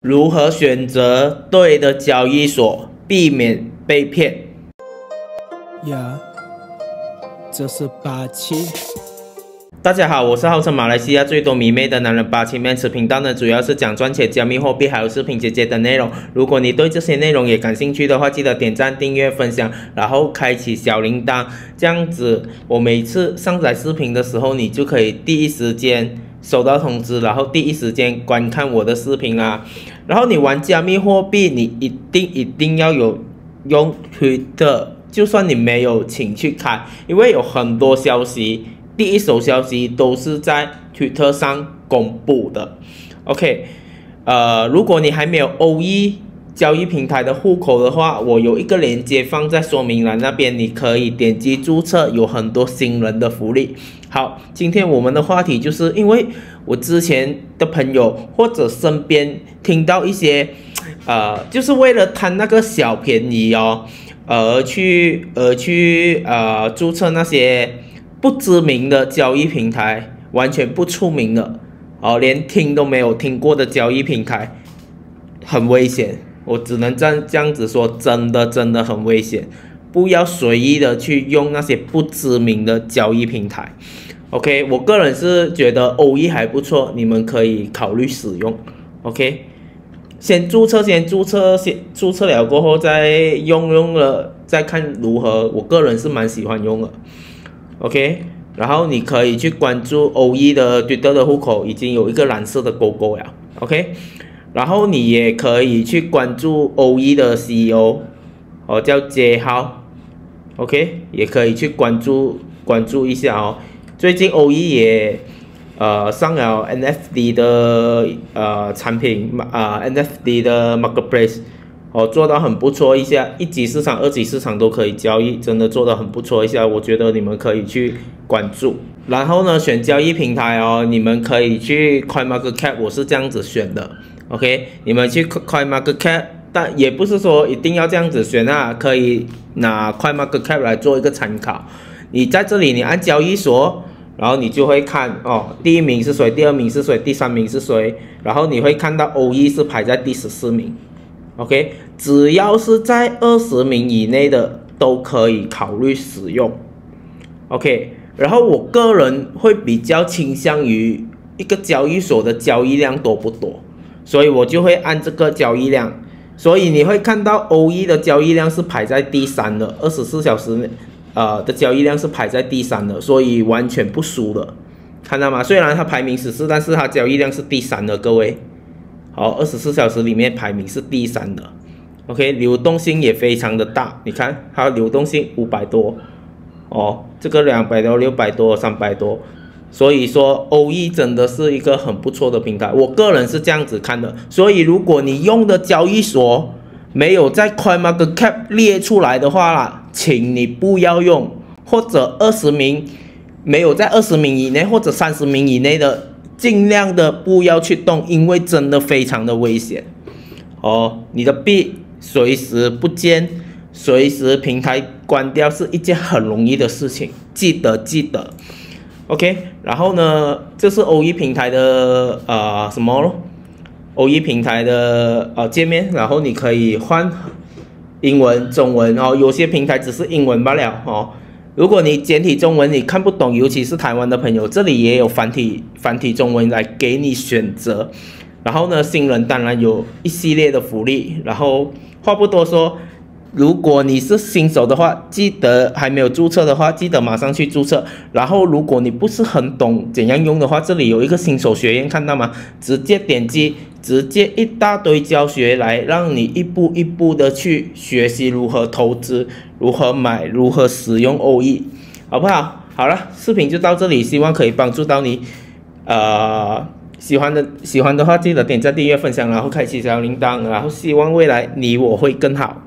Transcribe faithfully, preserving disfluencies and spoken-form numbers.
如何选择对的交易所，避免被骗？ 呀，这是八七。 大家好，我是号称马来西亚最多迷妹的男人八七妹。此频道呢，主要是讲赚钱、加密货币还有视频姐姐的内容。如果你对这些内容也感兴趣的话，记得点赞、订阅、分享，然后开启小铃铛，这样子我每次上载视频的时候，你就可以第一时间收到通知，然后第一时间观看我的视频啦。然后你玩加密货币，你一定一定要有用 Twitter， 就算你没有请去开，因为有很多消息。第一手消息都是在 Twitter 上公布的 ，OK， 呃，如果你还没有 O E 交易平台的户口的话，我有一个链接放在说明栏那边，你可以点击注册，有很多新人的福利。好，今天我们的话题就是因为我之前的朋友或者身边听到一些，呃，就是为了贪那个小便宜哦，而去而去呃注册那些不知名的交易平台，完全不出名的，哦，连听都没有听过的交易平台，很危险。我只能这样这样子说，真的真的很危险，不要随意的去用那些不知名的交易平台。OK， 我个人是觉得 O E 还不错，你们可以考虑使用。OK， 先注册，先注册，先注册了过后再用用了，再看如何。我个人是蛮喜欢用的。OK， 然后你可以去关注 O E 的 Twitter 的户口，已经有一个蓝色的勾勾了。OK， 然后你也可以去关注 O E 的 C E O， 哦，叫 J 号。OK， 也可以去关注关注一下哦。最近 O E 也呃上了 N F T 的呃产品啊、呃、，N F T 的 marketplace。哦，做到很不错一下，一级市场、二级市场都可以交易，真的做得很不错一下，我觉得你们可以去关注。然后呢，选交易平台哦，你们可以去 CoinMarketCap， 我是这样子选的 ，OK， 你们去 CoinMarketCap， 但也不是说一定要这样子选啊，可以拿 CoinMarketCap 来做一个参考。你在这里，你按交易所，然后你就会看哦，第一名是谁，第二名是谁，第三名是谁，然后你会看到 O E 是排在第十四名。OK， 只要是在二十名以内的都可以考虑使用。OK， 然后我个人会比较倾向于一个交易所的交易量多不多，所以我就会按这个交易量。所以你会看到 O E 的交易量是排在第三的，二十四小时呃的交易量是排在第三的，所以完全不输的，看到吗？虽然它排名十四，但是它交易量是第三的，各位。好，二十四小时里面排名是第三的 ，OK， 流动性也非常的大，你看它流动性五百多，哦，这个两百多、六百多、三百多，所以说 O E 真的是一个很不错的平台，我个人是这样子看的。所以如果你用的交易所没有在 CoinMarketCap 列出来的话啦，请你不要用，或者二十名没有在二十名以内或者三十名以内的。尽量的不要去动，因为真的非常的危险哦。你的币随时不见，随时平台关掉是一件很容易的事情，记得记得。OK， 然后呢，这是 O E 平台的呃什么咯 ？O E 平台的呃界面，然后你可以换英文、中文哦，有些平台只是英文罢了哦。如果你简体中文你看不懂，尤其是台湾的朋友，这里也有繁体繁体中文来给你选择。然后呢，新人当然有一系列的福利。然后话不多说，如果你是新手的话，记得还没有注册的话，记得马上去注册。然后如果你不是很懂怎样用的话，这里有一个新手学院，看到吗？直接点击，直接一大堆教学来让你一步一步的去学习如何投资，如何买，如何使用 O E， 好不好？好了，视频就到这里，希望可以帮助到你。呃，喜欢的喜欢的话，记得点赞、订阅、分享，然后开启小铃铛，然后希望未来你我会更好。